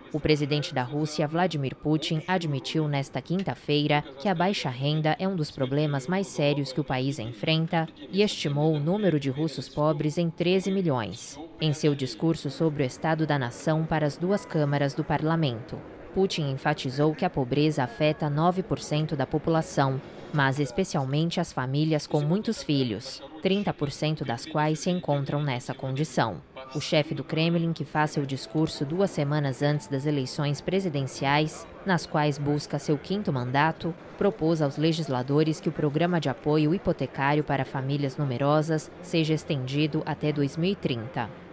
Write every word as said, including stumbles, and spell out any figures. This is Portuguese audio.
O presidente da Rússia, Vladimir Putin, admitiu nesta quinta-feira que a baixa renda é um dos problemas mais sérios que o país enfrenta e estimou o número de russos pobres em treze milhões, em seu discurso sobre o estado da nação para as duas câmaras do parlamento. Putin enfatizou que a pobreza afeta nove por cento da população, mas especialmente as famílias com muitos filhos, trinta por cento das quais se encontram nessa condição. O chefe do Kremlin, que faz seu discurso duas semanas antes das eleições presidenciais, nas quais busca seu quinto mandato, propôs aos legisladores que o programa de apoio hipotecário para famílias numerosas seja estendido até dois mil e trinta.